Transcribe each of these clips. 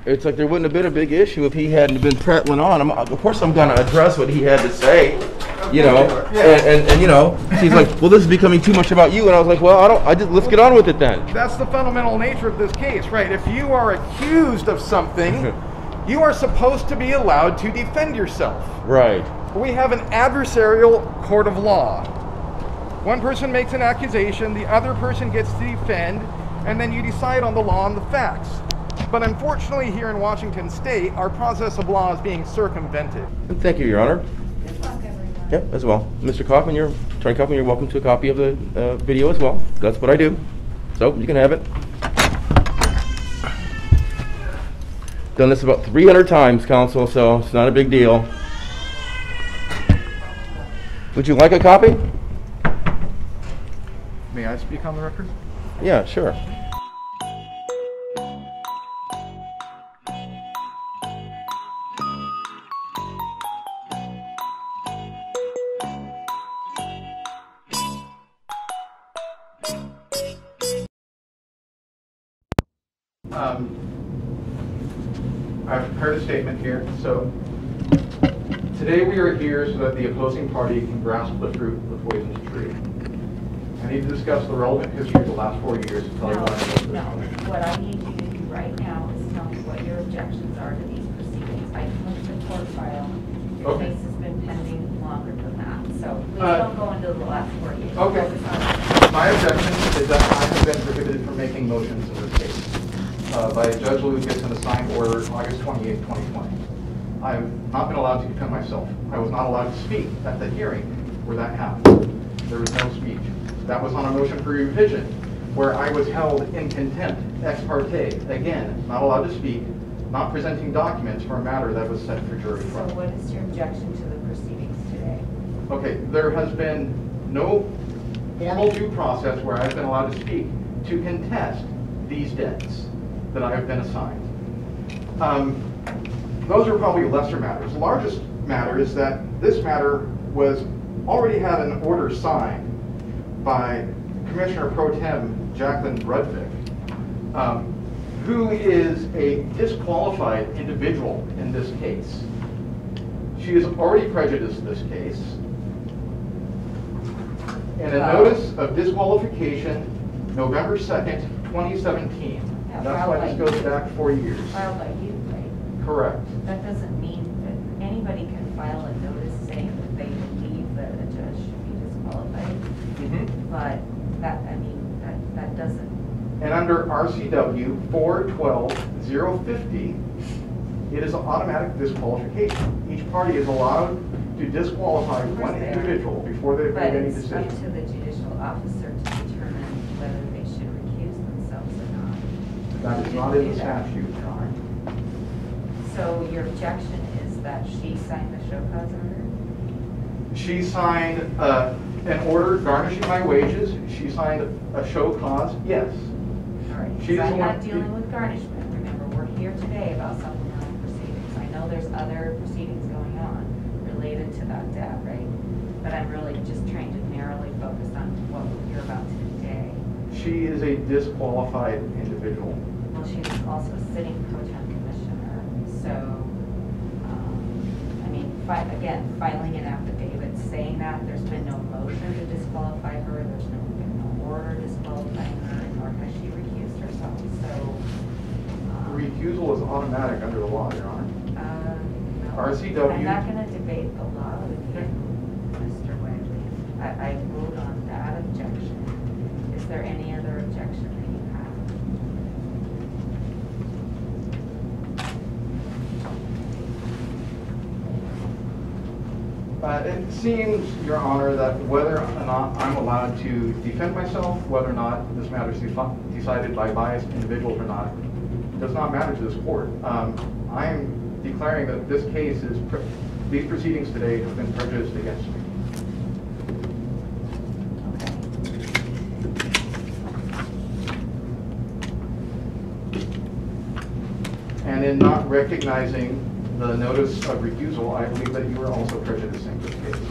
it's like there wouldn't have been a big issue if he hadn't been prattling on. Of course I'm going to address what he had to say, you know, and you know, she's like, well, this is becoming too much about you. And I was like, well, let's get on with it then. That's the fundamental nature of this case, right? If you are accused of something, you are supposed to be allowed to defend yourself. Right. We have an adversarial court of law. One person makes an accusation, the other person gets to defend, and then you decide on the law and the facts. But unfortunately here in Washington State, our process of law is being circumvented. Thank you, Your Honor. Good luck, everyone. Yep, as well. Mr. Kaufman, Attorney Kaufman, you're welcome to a copy of the video as well. That's what I do. So you can have it. Done this about 300 times, counsel, so it's not a big deal. Would you like a copy? May I speak on the record? Yeah, sure. I've prepared a statement here. So today we are here so that the opposing party can grasp the fruit of the poisonous tree. I need to discuss the relevant history of the last 4 years and tell you why I voted No, for this motion. what I need you to do right now is tell me what your objections are to these proceedings. I can look at the court file. Your Okay. case has been pending longer than that, so please don't go into the last 4 years. Okay. Focus on- My objection is that I have been prohibited from making motions in this case by Judge Lucas in a signed order August 28, 2020. I have not been allowed to defend myself. I was not allowed to speak at the hearing where that happened. There was no speech. That was on a motion for revision where I was held in contempt, ex parte. Again, not allowed to speak, not presenting documents for a matter that was set for jury So trial. what is your objection to the proceedings today? Okay, there has been no formal due process where I've been allowed to speak to contest these debts that I have been assigned. Those are probably lesser matters. The largest matter is that this matter already had an order signed by Commissioner Pro Tem Jacqueline Brudvik, who is a disqualified individual in this case. She has already prejudiced this case. And a notice of disqualification, November 2nd, 2017. Yeah, That's why this goes back 4 years. Filed by you, right? Correct. That doesn't mean that anybody can file a notice saying that they believe that a judge should be disqualified. But that doesn't. And under RCW 412-050, it is an automatic disqualification. Each party is allowed to disqualify one individual before they make any decision. But it's up to the judicial officer to determine whether they should recuse themselves or not. That is not in the statute, Your Honor. So your objection is that she signed the show cause order? She signed an order garnishing my wages. She signed a show cause, yes. All right, She's because I'm the not one- dealing with garnishment. Remember, we're here today about supplemental proceedings. I know there's other proceedings going on related to that debt, right? But I'm really just trying to narrowly focus on what you're about today. She is a disqualified individual. Well, she's also a sitting pro tem commissioner, so, I mean, again, filing an affidavit saying that there's been no motion to disqualify her, there's been no order disqualifying her, nor has she recused herself, so. Recusal is automatic under the law, Your Honor. No. RCW. I'm not gonna debate the law with you, Mr. Wiley. I ruled on that objection. Is there any other objection that you have? It seems, Your Honor, that whether or not I'm allowed to defend myself, whether or not this matter is decided by biased individuals or not, does not matter to this court. I am declaring that this case is, these proceedings today have been prejudiced against me. And in not recognizing the notice of recusal, I believe that you are also prejudicing this case.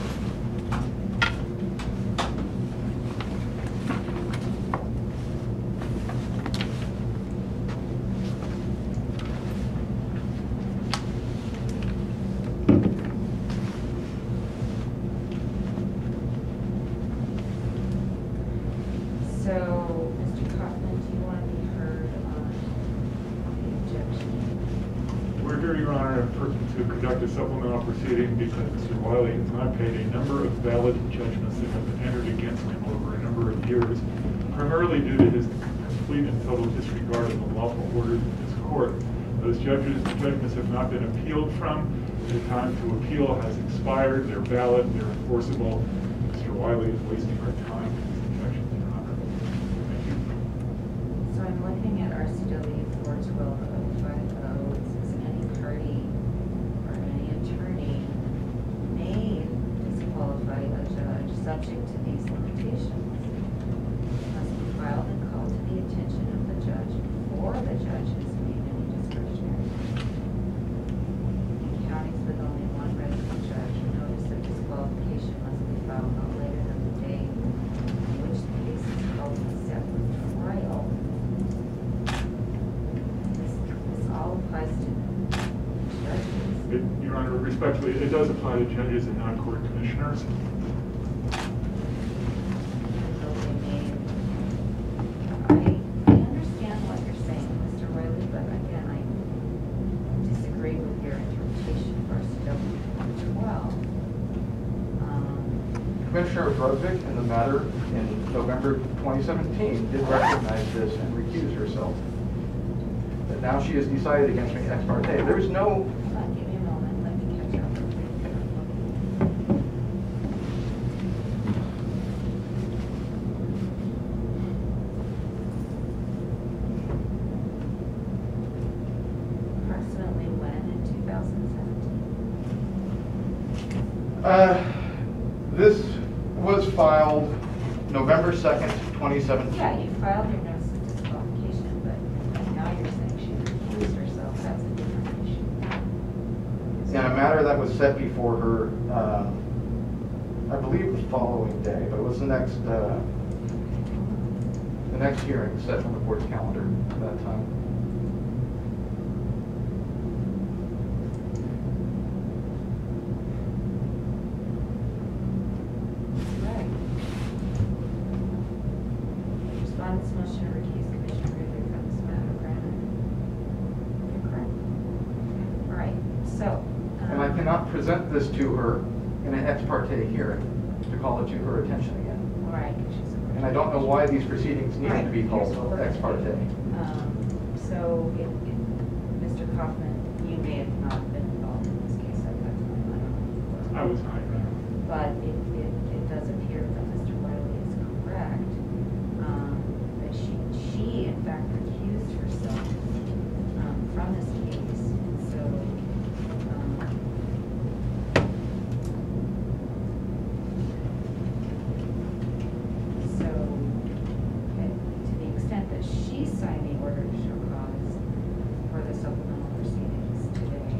order, Your Honor, to conduct a supplemental proceeding because Mr. Wiley has not paid a number of valid judgments that have been entered against him over a number of years, primarily due to his complete and total disregard of the lawful orders of this court. Those judgments have not been appealed from. The time to appeal has expired. They're valid. They're enforceable. Mr. Wiley is wasting our time with his objections, Your Honor. Thank you. So I'm looking at RCW 412.050. It says any party or any attorney may disqualify a judge subject to these limitations. It must be filed and called to the attention of the judge before the judge has made any discretionary. In counties with only one resident judge, notice of disqualification must be filed no later than the day on which the case is held and set for trial. This all applies to judges. Your Honor, respectfully, it does apply to judges and non-court commissioners. I understand what you're saying, Mr. Wiley, but again, I disagree with your interpretation of RCW 412. Commissioner Brodzik, in the matter in November 2017, did recognize this and recuse herself. But now she has decided against me ex parte. There is no... Hold on, give me a moment, let me catch up. Approximately when in 2017? This was filed November 2nd, 2017. Yeah, you filed your notice of disqualification, but now you're saying she recused herself. That's a different issue. In a matter that was set before her, I believe the following day, but it was the next hearing set on the board's calendar at that time. Right. Respondent's motion to recuse Commissioner Ridley from this matter, granted. You're correct. All right, so. And I cannot present this to her in an ex parte hearing to call it to her attention again. All right. And I don't know why these proceedings need to be called Here's what we're ex parte. gonna do. So, Mr. Kaufman, you may have not been involved in this case at that time. I don't know. I was not, Your Honor. But it does appear that Mr. Wiley is correct, that she in fact recused herself from this case. So, to the extent that she signed the order to show cause for the supplemental proceedings today,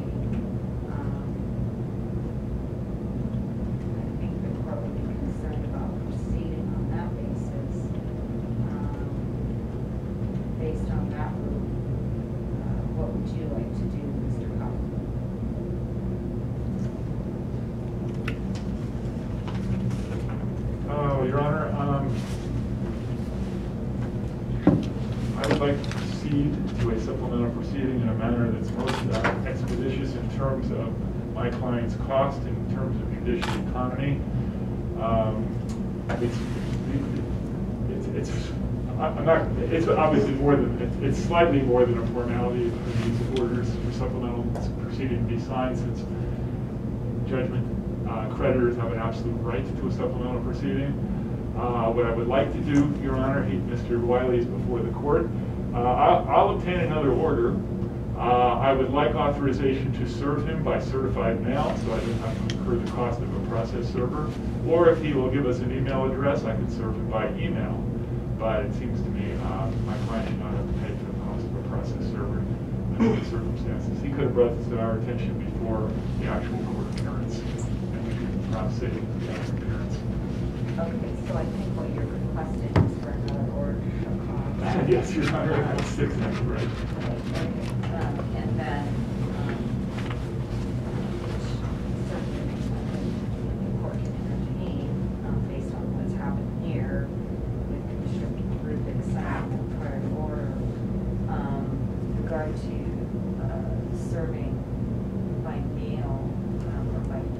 I think the court would be concerned about proceeding on that basis. Based on that route, what would you like to do, Mr. Kaufman? Your Honor, I would like to proceed to a supplemental proceeding in a manner that's most expeditious in terms of my client's cost, in terms of judicial economy. It's obviously more than, it's slightly more than a formality for these orders for supplemental proceeding to be signed, since judgment creditors have an absolute right to a supplemental proceeding. What I would like to do, Your Honor, Mr. Wiley is before the court. I'll obtain another order. I would like authorization to serve him by certified mail, so I don't have to incur the cost of a process server. Or if he will give us an email address, I can serve him by email. But it seems to me my client should not have to pay for the cost of a process server under the circumstances. He could have brought this to our attention before the actual court appearance, and we could perhaps save him the actual appearance. Okay, so I think what you're requesting is for another order to show cause. Yes, Your Honor, that's exactly right. And then, certainly makes sense that the court can entertain, based on what's happened here, with Commissioner Rubik's signing the prior order, with regard to serving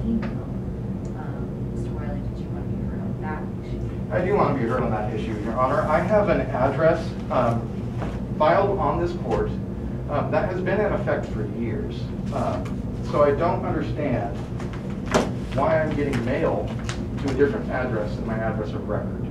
email. Mr. Wiley, did you want to be heard on that issue? I do want to be heard on that issue, Your Honor. I have an address filed on this court that has been in effect for years. So I don't understand why I'm getting mail to a different address than my address of record.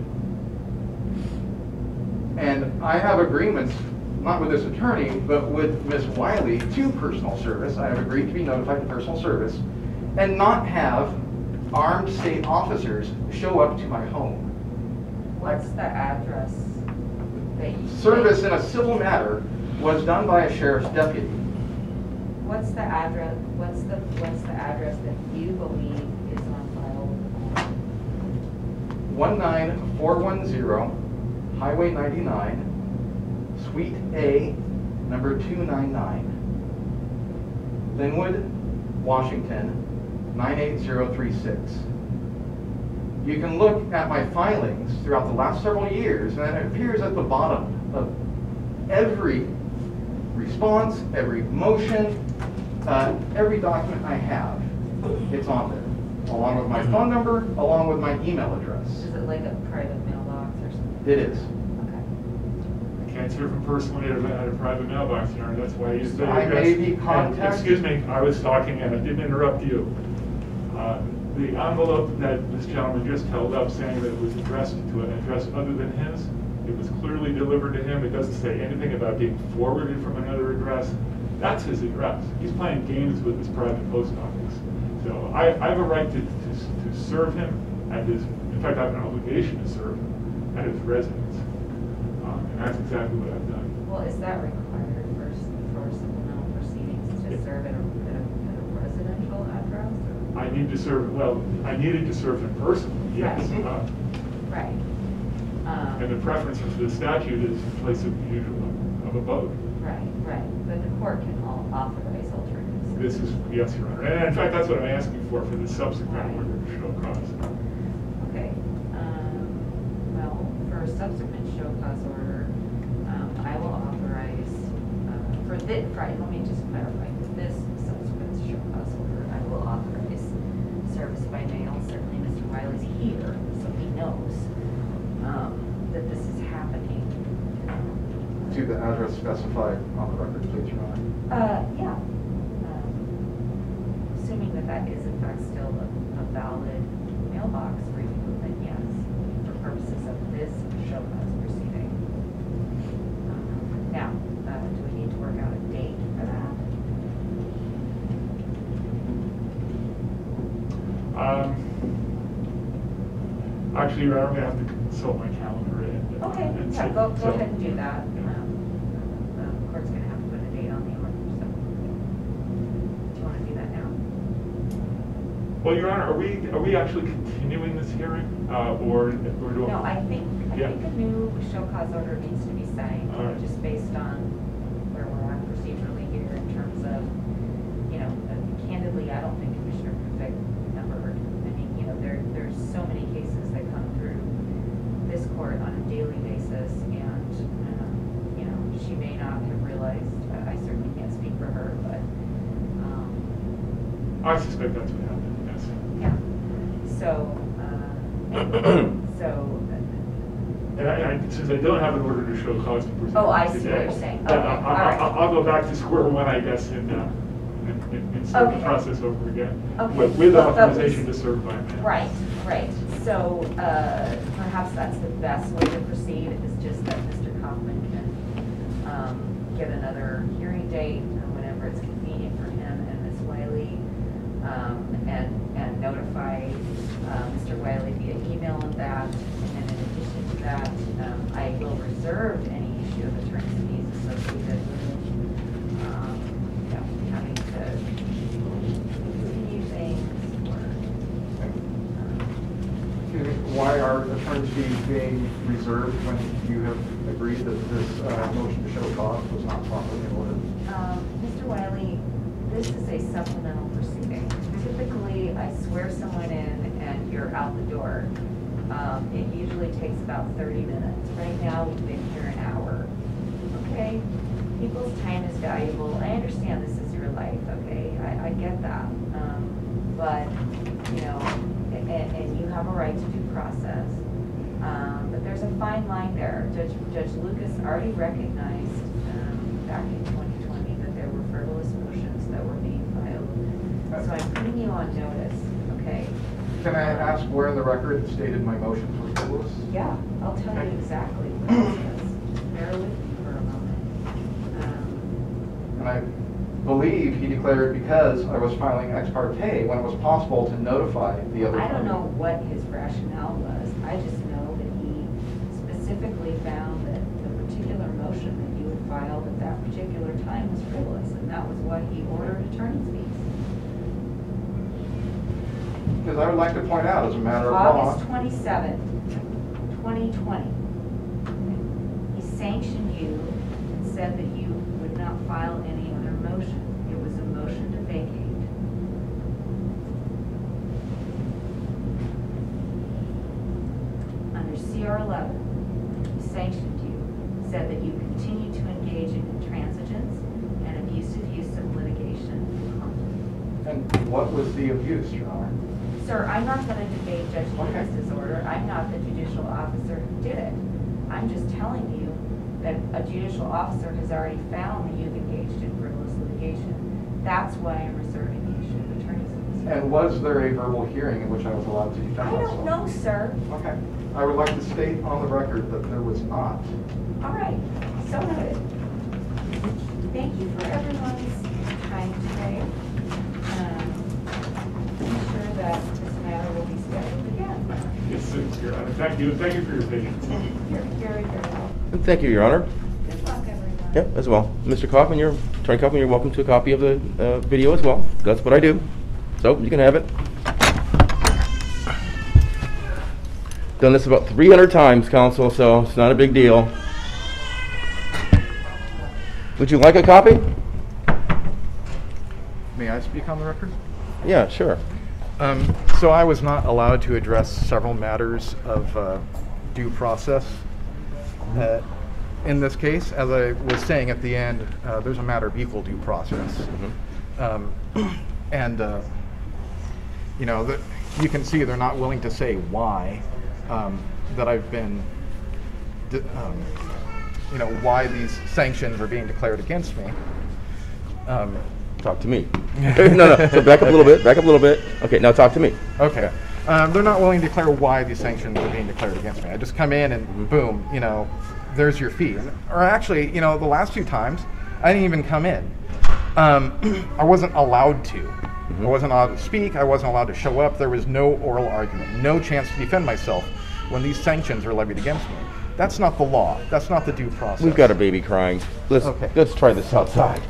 And I have agreements, not with this attorney, but with Ms. Wiley to personal service. I have agreed to be notified to personal service and not have armed state officers show up to my home. What's the address that you... Service in a civil matter was done by a sheriff's deputy. What's the address, what's the address that you believe is on file? 19410 Highway 99, Suite A, number 299, Linwood, Washington, 98036. You can look at my filings throughout the last several years, and it appears at the bottom of every response, every motion, every document I have. It's on there, along with my phone number, along with my email address. Is it like a private mailbox or something? It is. Okay. I can't serve him personally at a private mailbox, Your Honor. That's why he's there. I may be contacted. Excuse me, I was talking and I didn't interrupt you. The envelope that this gentleman just held up saying that it was addressed to an address other than his, it was clearly delivered to him. It doesn't say anything about being forwarded from another address. That's his address. He's playing games with his private post office. So I have a right to serve him at his, in fact, I have an obligation to serve him at his residence. And that's exactly what I've done. Well, is that required for supplemental proceedings to serve at a residential address? I need to serve, well, I needed to serve him personally, yes. Right. And the preference for the statute is in place of abode. Right. But the court can authorize alternatives. This is, yes, Your Honor. And in fact, that's what I'm asking for the subsequent order to show cause. Okay. Well, for a subsequent show cause order, I will authorize, let me just clarify, for this subsequent show cause order, I will authorize service by mail. Certainly Mr. Wiley's here, so he knows that this is happening. To the address specified on the record, please, Your Honor. Yeah. Assuming that is in fact still a valid mailbox for you, then yes, for purposes of this show cause proceeding. Now, do we need to work out a date for that? Actually, Your Honor, I'm going to have to consult my calendar. Okay, yeah, go ahead and do that. The court's going to have to put a date on the order, so. Do you want to do that now? Well, Your Honor, are we actually continuing this hearing, or do No, I think a Yeah. new show cause order needs to be signed, All right. just based on where we're at procedurally here in terms of, candidly, I don't think Commissioner Perfect numbered. I mean, there's so many cases that come through this court on a daily basis, and she may not have realized. I certainly can't speak for her, but I suspect that's what happened, yes. yeah. So, And since I don't have an order to show cause to proceed Oh, I see today, what you're saying. then Okay, all right. I'll go back to square one, I guess, and start the Okay. process over again. Okay. With Well, that authorization was- to serve by mail. Right. So perhaps that's the best way to proceed, is just that Mr. Kaufman can get another hearing date whenever it's convenient for him and Ms. Wiley, and notify Mr. Wiley via email of that. And then in addition to that, I will reserve any issue of attorney's fees associated with having to continue things or. Why are attorney's fees being reserved when you have agreed that this motion to show cause was not properly in order? Mr. Wiley, this is a supplemental proceeding. Typically, I swear someone in and you're out the door. It usually takes about 30 minutes. Right now, we've been here an hour. Okay? People's time is valuable. I understand this is your life, okay? I get that. But you know, and you have a right to due process. But there's a fine line there. Judge Lucas already recognized back in 2020 that there were frivolous motions that were being filed. So I'm putting you on notice, okay? Can I ask where in the record it stated my motions were frivolous? Yeah, I'll tell you exactly what it says. Bear with me for a moment. And I believe he declared because I was filing ex parte when it was possible to notify the other I don't party. know what his rationale was. I just know that he specifically found that the particular motion that you had filed at that particular time was frivolous, and that was why he ordered attorney's fees. Because I would like to point out, as a matter of law, August 27th, 2020, he sanctioned you and said that you would not file any other motion. It was a motion to vacate. Under CR 11, he sanctioned you, said that you continue to engage in intransigence and abusive use of litigation and conflict. and what was the abuse, Your Honor? Sir, I'm not going to debate Judge Okay. Lucas's order. I'm not the judicial officer who did it. I'm just telling you that a judicial officer has already found that you've engaged in frivolous litigation. That's why I'm reserving the issue of attorney's fees. And was there a verbal hearing in which I was allowed to defend I myself? don't know, sir. Okay. I would like to state on the record that there was not. All right, so noted. Thank you for everyone's time today. I'm sure that this matter will be scheduled again. Yes, Your Honor. Thank you. Thank you for your patience. You're very, very welcome. And thank you, Your Honor. Good luck, everyone. Yep, as well. Mr. Kaufman, Attorney Kaufman, you're welcome to a copy of the video as well. That's what I do. So you can have it. Done this about 300 times, counsel, so it's not a big deal. Would you like a copy? May I speak on the record? Yeah, sure. So I was not allowed to address several matters of due process. In this case, as I was saying at the end, there's a matter of equal due process. You know, you can see they're not willing to say why that I've been, you know, why these sanctions are being declared against me. Talk to me. No. So back up a little bit. Back up a little bit. Okay, now talk to me. Okay. They're not willing to declare why these sanctions are being declared against me. I just come in and boom, you know, there's your fee. Or actually, you know, the last two times, I didn't even come in. I wasn't allowed to. I wasn't allowed to speak. I wasn't allowed to show up. There was no oral argument, no chance to defend myself when these sanctions are levied against me. That's not the law. That's not the due process. We've got a baby crying. Let's try this outside.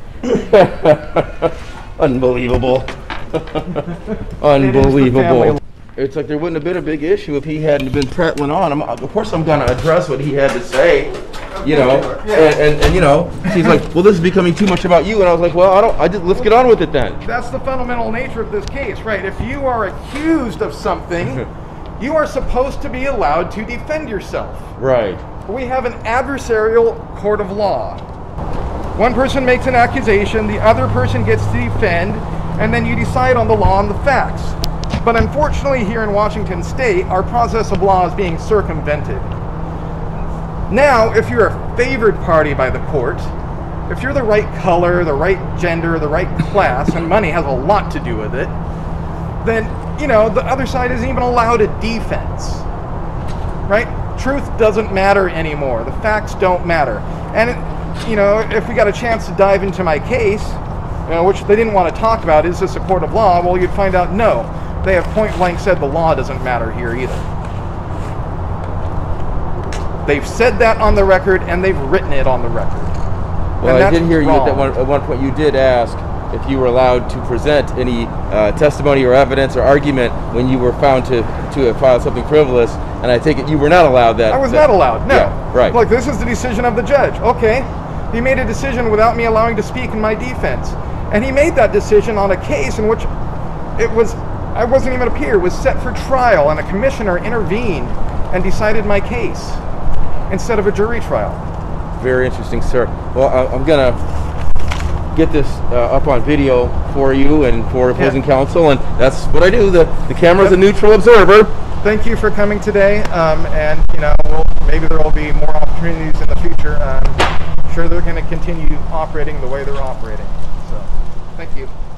Unbelievable. Unbelievable. It's like there wouldn't have been a big issue if he hadn't been prattling on. Of course I'm going to address what he had to say, you know, and you know, she's like, well, this is becoming too much about you. And I was like, well, let's get on with it then. That's the fundamental nature of this case, right? If you are accused of something, you are supposed to be allowed to defend yourself. Right. We have an adversarial court of law. One person makes an accusation, the other person gets to defend, and then you decide on the law and the facts. But unfortunately here in Washington State, our process of law is being circumvented. Now, if you're a favored party by the court, if you're the right color, the right gender, the right class, and money has a lot to do with it, then, you know, the other side isn't even allowed a defense, right? Truth doesn't matter anymore. The facts don't matter. And, you know, if we got a chance to dive into my case, you know, which they didn't want to talk about, is this a court of law? Well, you'd find out no. They have point blank said the law doesn't matter here either. They've said that on the record, and they've written it on the record. Well, I did hear you at one point. You did ask if you were allowed to present any testimony or evidence or argument when you were found to have filed something frivolous, and I take it you were not allowed that. I was not allowed. No. Yeah, right. Look, this is the decision of the judge. Okay, he made a decision without me allowing to speak in my defense, and he made that decision on a case in which I wasn't even a peer. It was set for trial, and a commissioner intervened and decided my case instead of a jury trial. Very interesting, sir. Well, I'm gonna get this up on video for you and for opposing counsel, and that's what I do. The camera's a neutral observer. Thank you for coming today, and you know, maybe there will be more opportunities in the future. I'm sure they're going to continue operating the way they're operating. So, thank you.